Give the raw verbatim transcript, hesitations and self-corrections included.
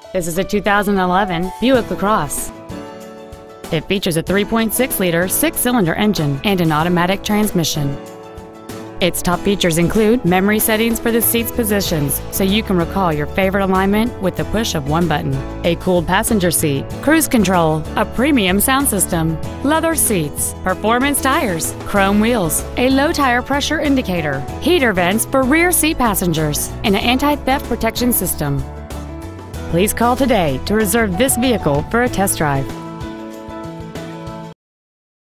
This is a two thousand eleven Buick LaCrosse. It features a three point six liter six-cylinder engine and an automatic transmission. Its top features include memory settings for the seat's positions, so you can recall your favorite alignment with the push of one button, a cooled passenger seat, cruise control, a premium sound system, leather seats, performance tires, chrome wheels, a low tire pressure indicator, heater vents for rear seat passengers, and an anti-theft protection system. Please call today to reserve this vehicle for a test drive.